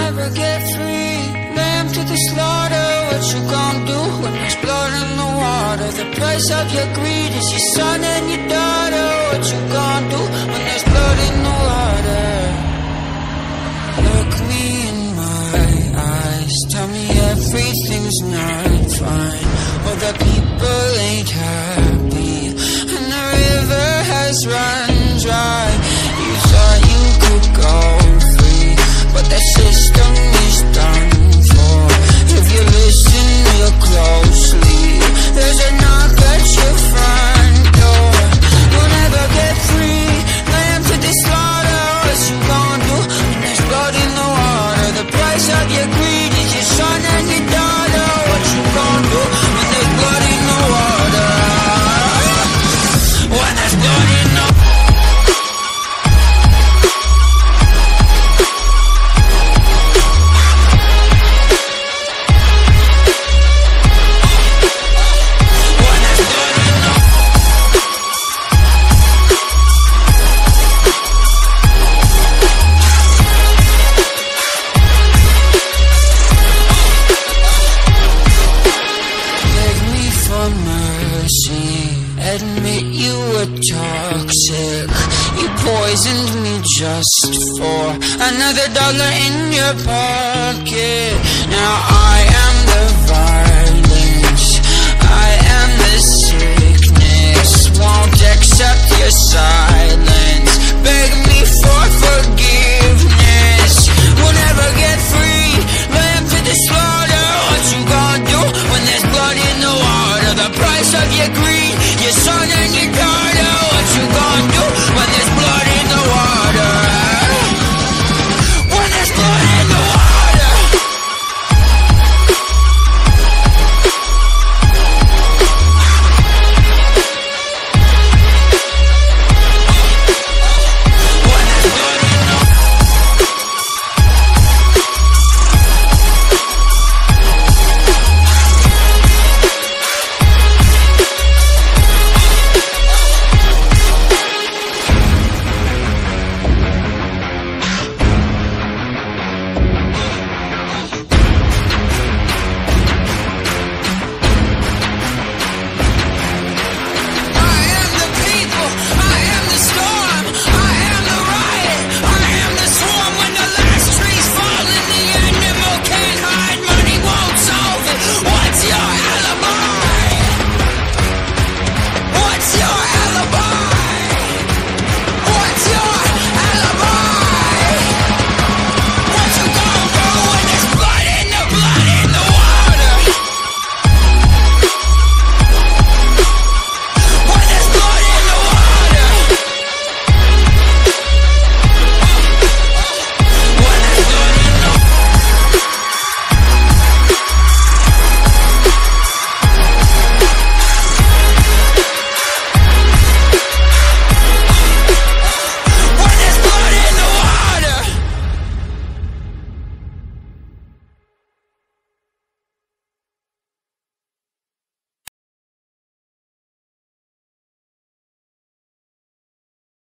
never get free. Lamb to the slaughter, what you gon' do when there's blood in the water? The price of your greed is your son and your daughter. What you gon' do when there's blood in the water? Look me in my eyes, tell me everything's not fine, or the people ain't happy, and the river has run dry. You thought you could go free, but that system is done for. If you listen real closely, there's a knock at your front door. You'll never get free. Lamb to the slaughter, what you gon' do when there's blood in the water? The price of your greed is your son and your daughter. What you gon' do when there's blood in the water? When there's blood in the water. Admit you were toxic. You poisoned me just for another dollar in your pocket. Now I am the violence, I am the sickness. Won't accept your silence. Beg me